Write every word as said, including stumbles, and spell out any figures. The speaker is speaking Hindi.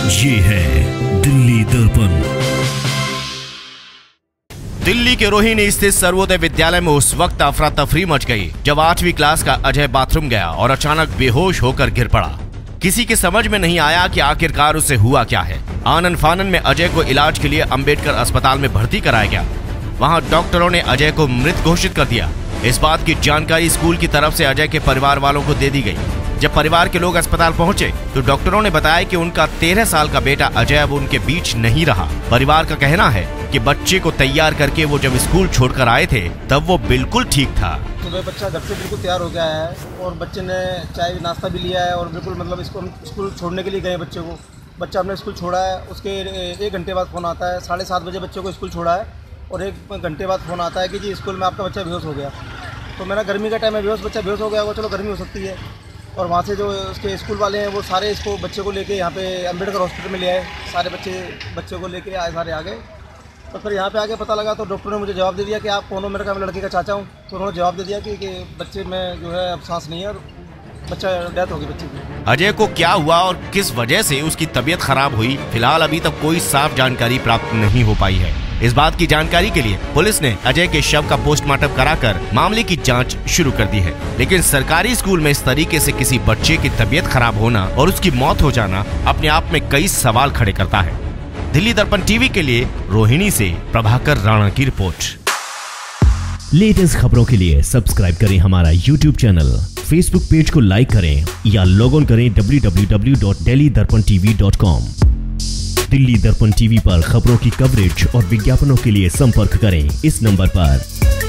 ये है दिल्ली दर्पण। दिल्ली के रोहिणी स्थित सर्वोदय विद्यालय में उस वक्त अफरा तफरी मच गई जब आठवीं क्लास का अजय बाथरूम गया और अचानक बेहोश होकर गिर पड़ा। किसी की समझ में नहीं आया कि आखिरकार उसे हुआ क्या है। आनन फानन में अजय को इलाज के लिए अंबेडकर अस्पताल में भर्ती कराया गया। वहां डॉक्टरों ने अजय को मृत घोषित कर दिया। इस बात की जानकारी स्कूल की तरफ से अजय के परिवार वालों को दे दी गई। जब परिवार के लोग अस्पताल पहुंचे तो डॉक्टरों ने बताया कि उनका तेरह साल का बेटा अजय अब उनके बीच नहीं रहा। परिवार का कहना है कि बच्चे को तैयार करके वो जब स्कूल छोड़कर आए थे तब वो बिल्कुल ठीक था। सुबह बच्चा घर से बिल्कुल तैयार हो गया है और बच्चे ने चाय नाश्ता भी लिया है और बिल्कुल मतलब इसको हम स्कूल छोड़ने के लिए गए बच्चे को। बच्चा हमने स्कूल छोड़ा है, उसके एक घंटे बाद फ़ोन आता है। साढ़े सात बजे बच्चे को स्कूल छोड़ा है और एक घंटे बाद फ़ोन आता है कि जी स्कूल में आपका बच्चा बेहोश हो गया। तो मेरा गर्मी का टाइम है, बेहोश बच्चा बेहोश हो गया होगा, चलो गर्मी हो सकती है। और वहाँ से जो उसके स्कूल वाले हैं वो सारे इसको बच्चे को लेके यहाँ पे अंबेडकर हॉस्पिटल में ले आए। सारे बच्चे बच्चे को लेके आए, सारे आ गए। तो फिर यहाँ पे आके पता लगा तो डॉक्टर ने मुझे जवाब दे दिया कि आप कौन हो। मेरे का मैं लड़के का चाचा हूँ। तो उन्होंने जवाब दे दिया कि, कि बच्चे में जो है अब सांस नहीं है और बच्चा डेथ होगी बच्चे की। अजय को क्या हुआ और किस वजह से उसकी तबीयत खराब हुई, फिलहाल अभी तक कोई साफ जानकारी प्राप्त नहीं हो पाई है। इस बात की जानकारी के लिए पुलिस ने अजय के शव का पोस्टमार्टम कराकर मामले की जांच शुरू कर दी है। लेकिन सरकारी स्कूल में इस तरीके से किसी बच्चे की तबीयत खराब होना और उसकी मौत हो जाना अपने आप में कई सवाल खड़े करता है। दिल्ली दर्पण टीवी के लिए रोहिणी से प्रभाकर राणा की रिपोर्ट। लेटेस्ट खबरों के लिए सब्सक्राइब करें हमारा यूट्यूब चैनल, फेसबुक पेज को लाइक करें या लॉग ऑन करें W W W dot Delhi Darpan TV dot com. Delhi Darpan TV पर खबरों की कवरेज और विज्ञापनों के लिए संपर्क करें इस नंबर पर।